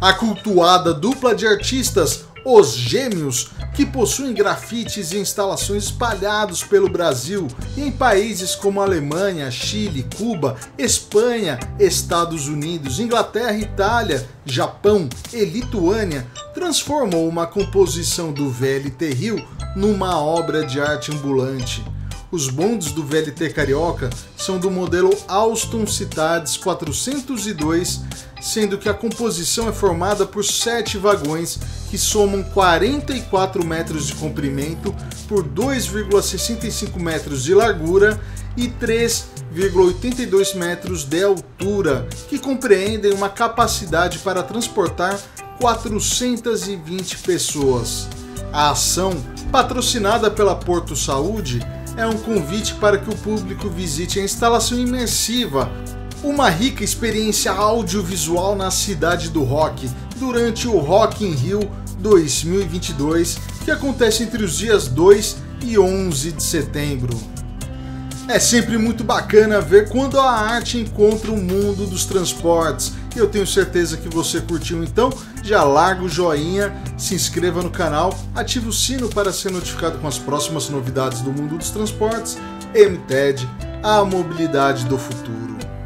A cultuada dupla de artistas, Os Gêmeos, que possuem grafites e instalações espalhados pelo Brasil e em países como Alemanha, Chile, Cuba, Espanha, Estados Unidos, Inglaterra, Itália, Japão e Lituânia, transformou uma composição do VLT Rio numa obra de arte ambulante. Os bondes do VLT Carioca são do modelo Alstom Citadis 402, sendo que a composição é formada por 7 vagões que somam 44 metros de comprimento por 2,65 metros de largura e 3,82 metros de altura, que compreendem uma capacidade para transportar 420 pessoas. A ação, patrocinada pela Porto Saúde, é um convite para que o público visite a instalação imersiva, uma rica experiência audiovisual na cidade do rock, durante o Rock in Rio 2022, que acontece entre os dias 2 e 11 de setembro. É sempre muito bacana ver quando a arte encontra o mundo dos transportes. Eu tenho certeza que você curtiu, então já larga o joinha, se inscreva no canal, ative o sino para ser notificado com as próximas novidades do mundo dos transportes. MTED, a mobilidade do futuro.